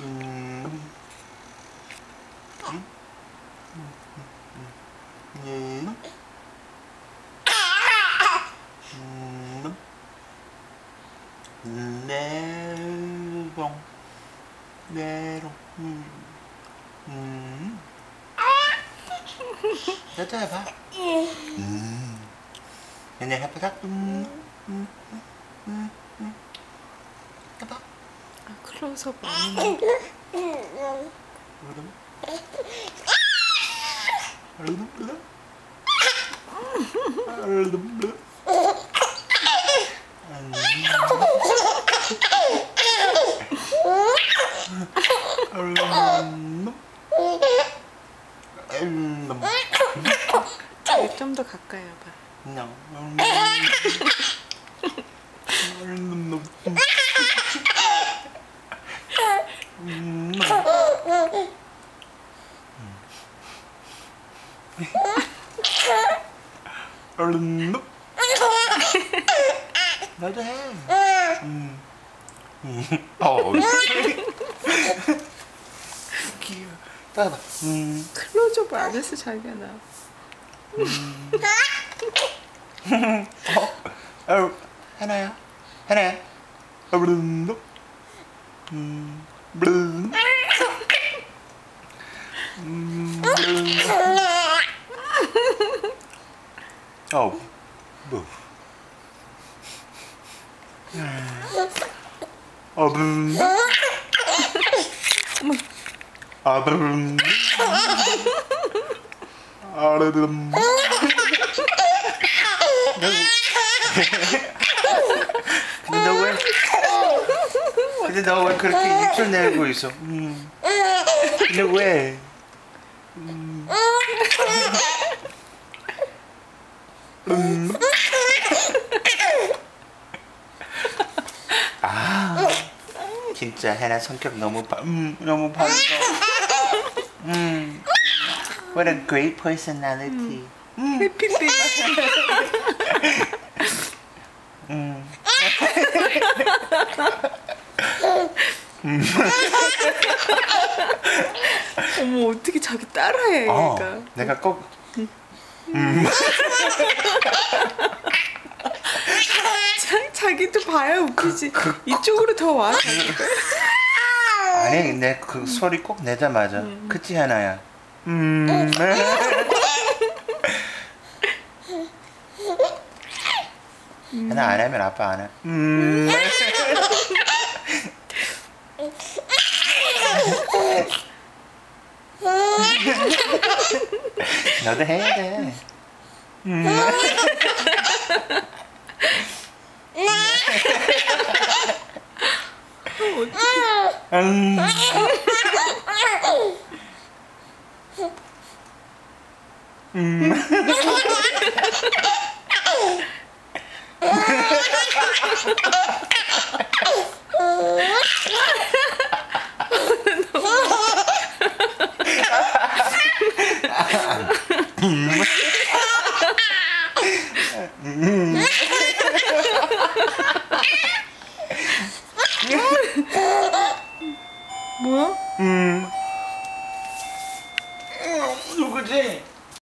메롱 여자 해봐. 그냥 해봐. 해봐. 아, 클로즈업 아니네. 좀 더 가까이 와봐. 나도 해. 귀여워. 따라봐. 클로즈업 안 했어 자기야 나. 하나야. 하나야. 뭐. 근데 너 왜 그렇게 입술 내고 있어? 근데 왜? 아, 진짜 해나 성격 너무 너무 밝아. What a great personality. 해피데이. 어머 어떻게 자기 따라해 얘가. 내가 꼭 자기도 봐야 웃기지. 이쪽으로 더 와. 아니 내 그 소리 꼭 내자마자 그치 하나야. 하나 안 하면 아빠 안 해. 너도 해야 돼.